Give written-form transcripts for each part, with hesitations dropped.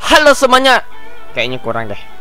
Halo semuanya. Kayaknya kurang deh.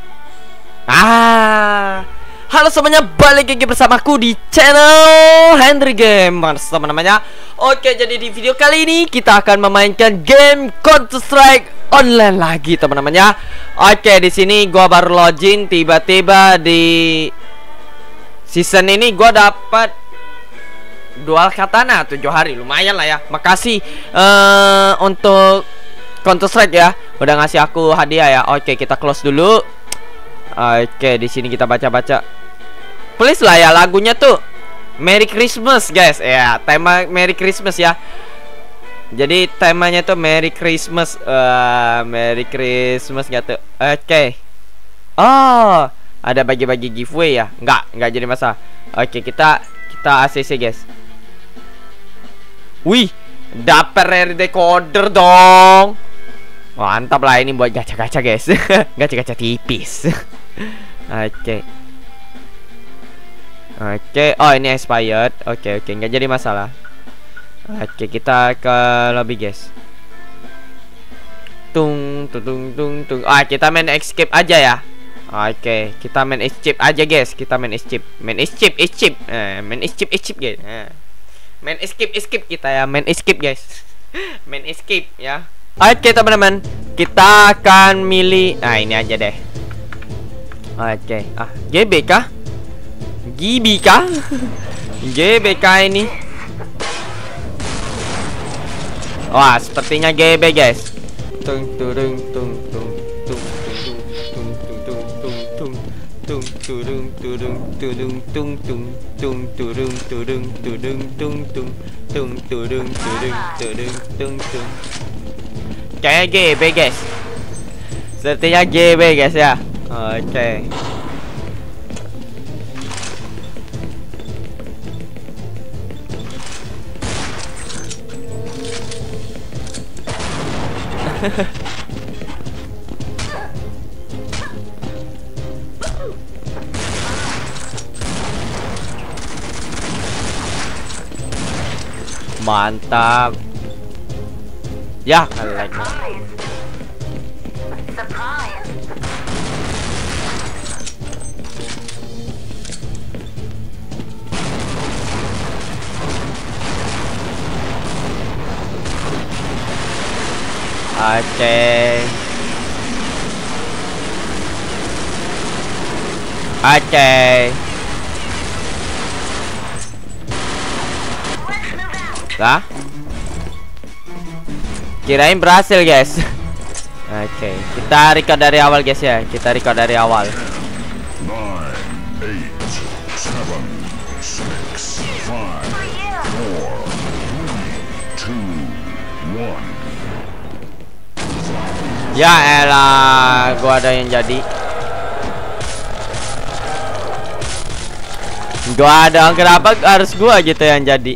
Halo semuanya, balik lagi bersamaku di channel Henry Gamers, teman-temannya. Oke, jadi di video kali ini kita akan memainkan game Counter Strike online lagi, teman-temannya. Oke, di sini gua baru login, tiba-tiba di season ini gua dapat dual katana 7 hari, lumayan lah ya. Makasih untuk Counter Strike ya, udah ngasih aku hadiah ya. Oke, kita close dulu. Oke, di sini kita baca-baca. Please lah ya, lagunya tuh Merry Christmas guys. Ya, tema Merry Christmas ya. Jadi temanya tuh Merry Christmas. Merry Christmas gitu. Oke. Oh, ada bagi-bagi giveaway ya? Enggak jadi masalah. Oke, kita ACC guys. Wih, dapet rare decoder dong. Mantap lah, ini buat gacha-gacha guys. Gacha-gacha tipis. Oke. Oh ini expired. Oke, nggak jadi masalah. Oke, kita ke lobby guys. Tung. Kita main escape aja ya. Oke, kita main escape aja guys. Kita main escape. Main escape guys. Main escape kita ya. Main escape guys. Main escape ya. Oke teman-teman, kita akan milih. Nah ini aja deh. Oke, GB kah? GB kah? GB kah ini? Wah, sepertinya GB guys. Kayak GB guys. Sepertinya GB guys ya. Oke. Mantap. Ya, like. Oke. Lah? Kirain berhasil guys. Oke, kita record dari awal guys ya. Kita record dari awal. 9, 8, 7, 6, 5, 4, 3, 2, 1. Ya elah, gua ada yang jadi. Gua ada, kenapa harus gua gitu yang jadi?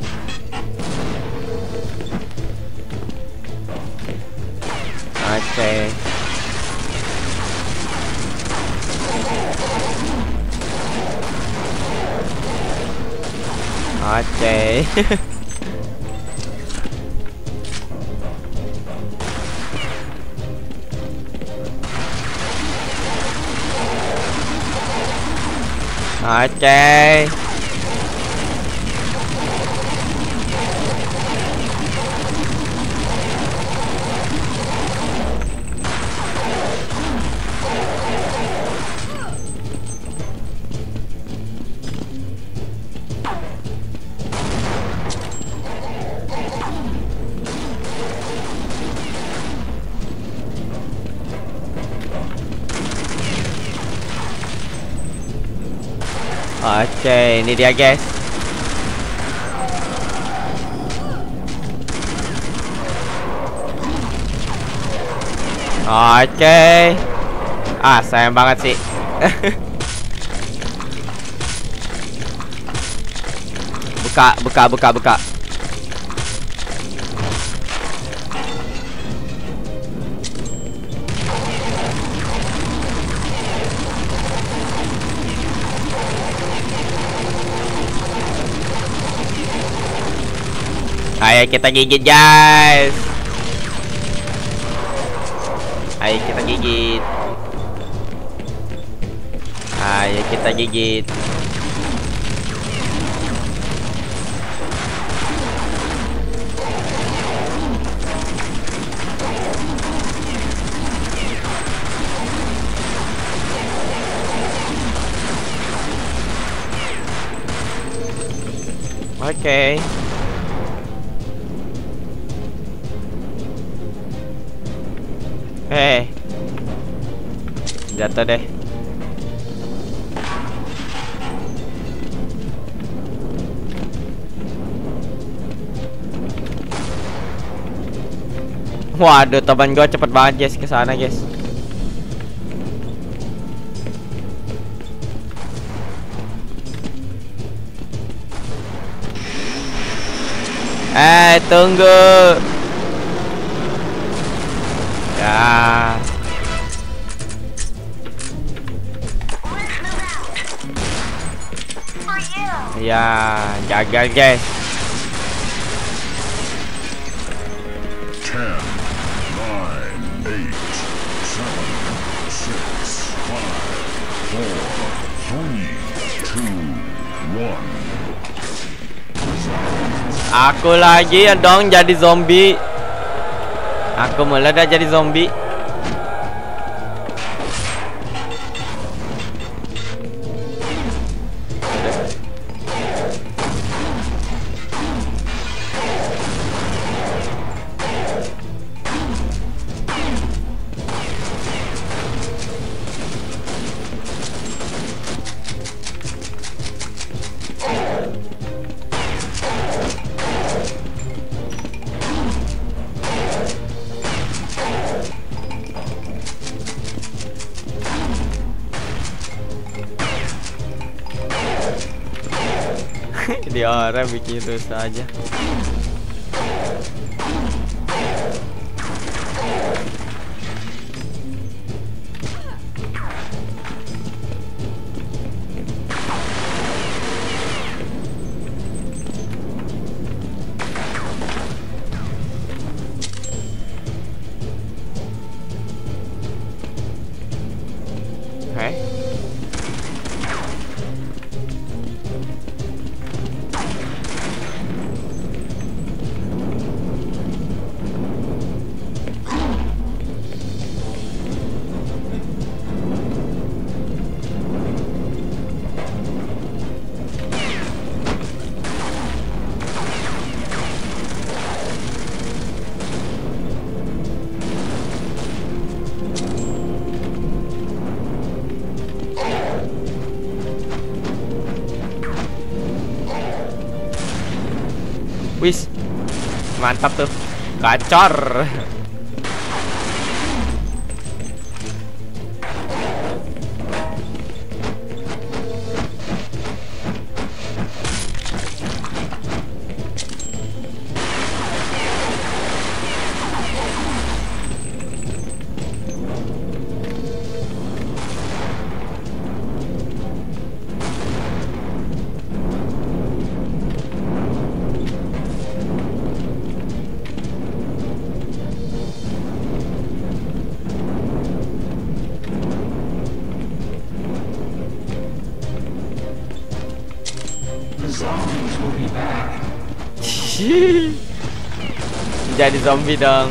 Oke. Oke. Oke, ini dia guys. Oke. Sayang banget sih. Buka. Ayo kita gigit guys. Ayo kita gigit. Ayo kita gigit. Oke. Jatuh deh. Waduh, teman gue cepet banget guys ke sana guys. Tunggu. Ya. Ya, gagal guys. 10, 9, 8, 7, 6, 5, 4, 3, 2, 1. Aku lagi ya dong jadi zombie. Aku mulai dah jadi zombie. Dia orang bikin rusak aja. Wis, mantap tuh, gacor. Jadi zombie dong.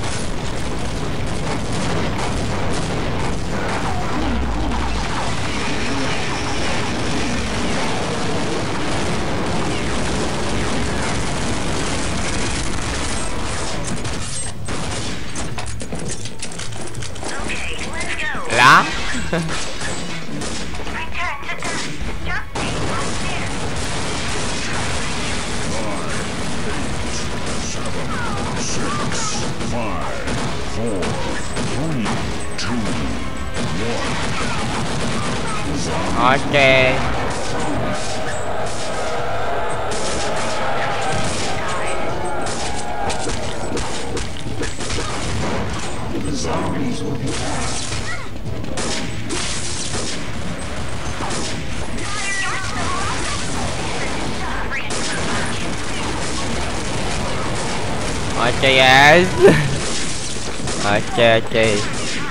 Lah. Oke. Oke guys. Oke.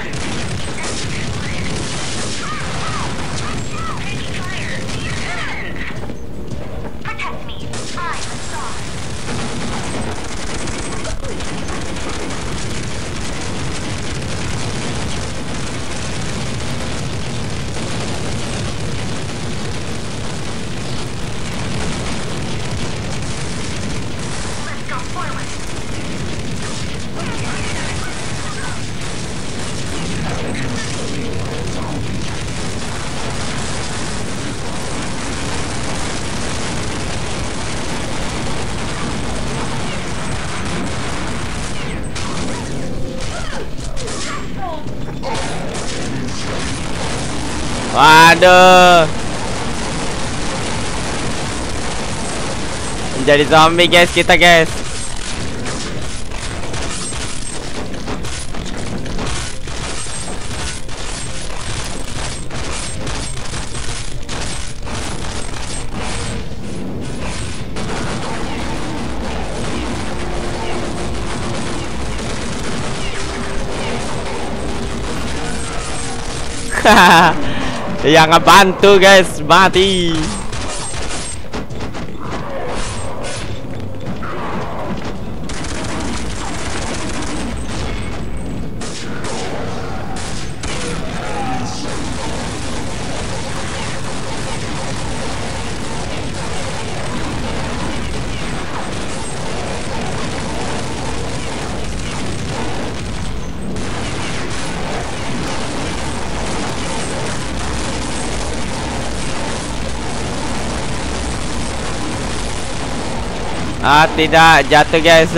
Waduh. Menjadi zombie guys kita guys. Yang ngebantu guys mati. Ah, tidak, jatuh guys.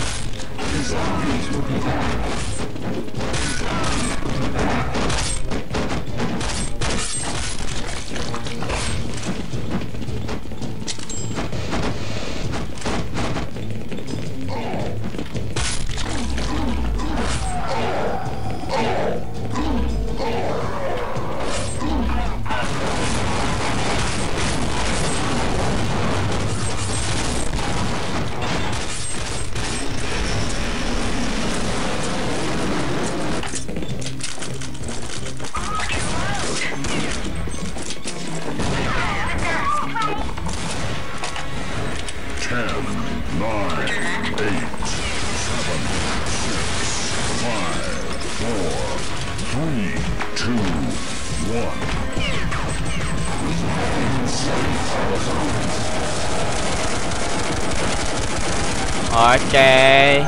Oke.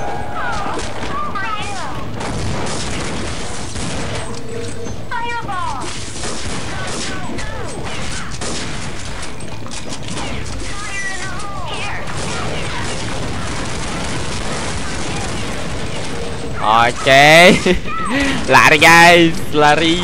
Oke. Lari guys, lari.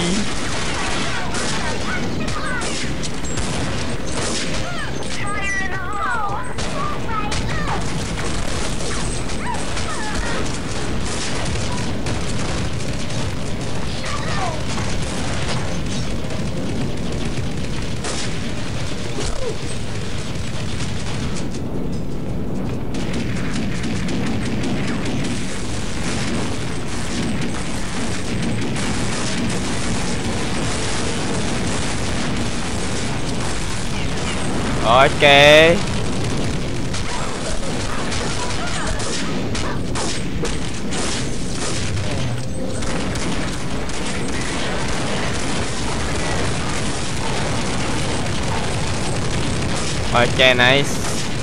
Oke. Oke, nice.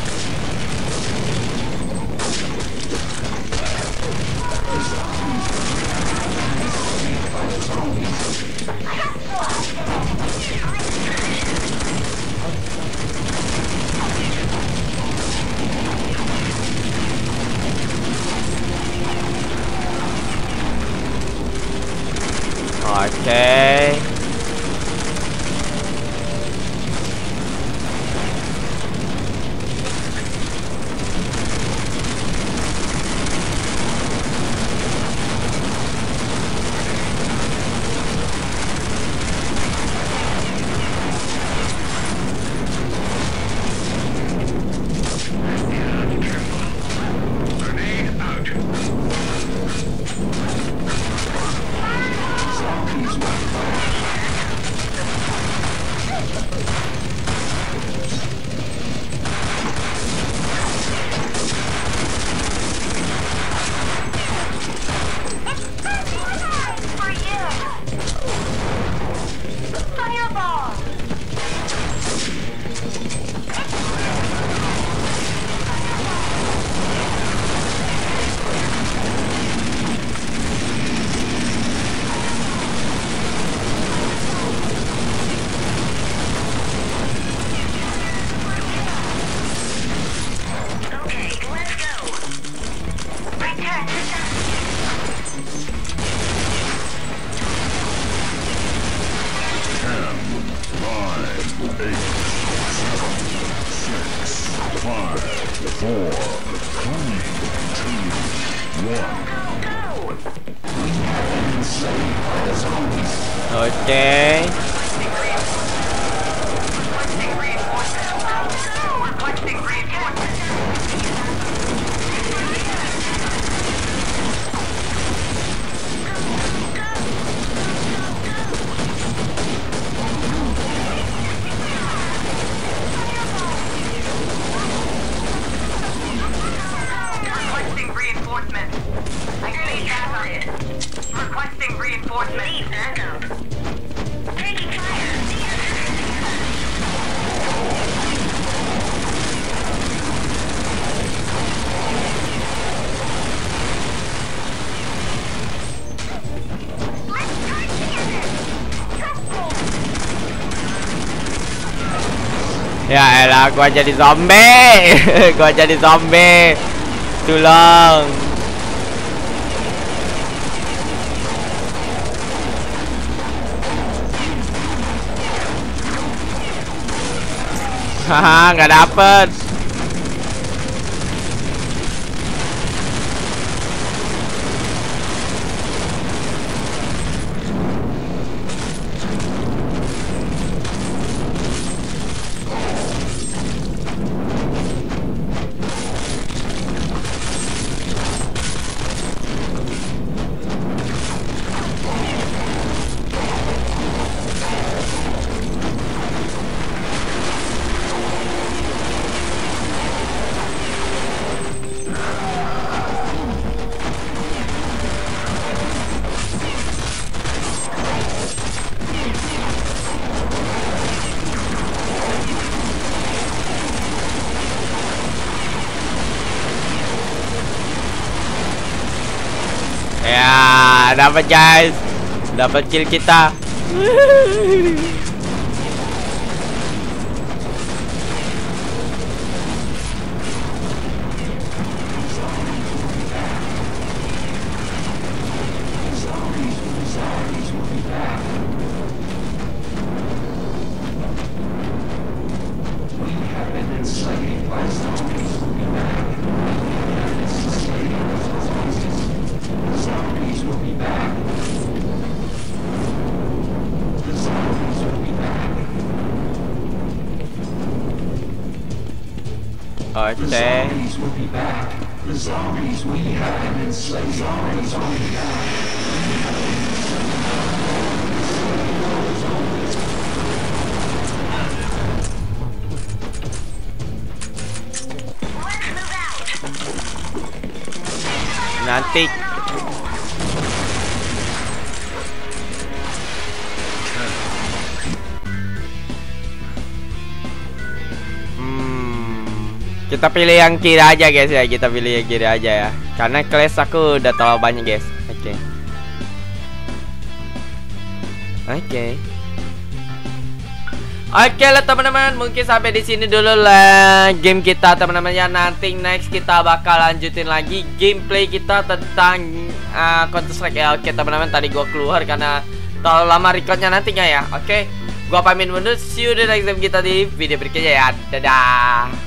Oke. 4, 3, 2, 1. Oke. Requesting reinforcement. Need backup. Taking fire. Let's work together. Ya elah, gua jadi zombie. Gua jadi zombie. Tolong. Haha, nggak dapet. Ya, dapat guys. Dapat kill kita. Oke. Nanti kita pilih yang kiri aja guys ya. Kita pilih yang kiri aja ya. Karena class aku udah terlalu banyak guys. Oke. Oke lah teman-teman, mungkin sampai di sini dulu lah game kita teman-teman ya. Nanti next kita bakal lanjutin lagi gameplay kita tentang Counter Strike ya. Oke teman-teman, tadi gua keluar karena terlalu lama recordnya nantinya ya. Oke, gua pamit mundur. See you di next game kita di video berikutnya ya. Dadah.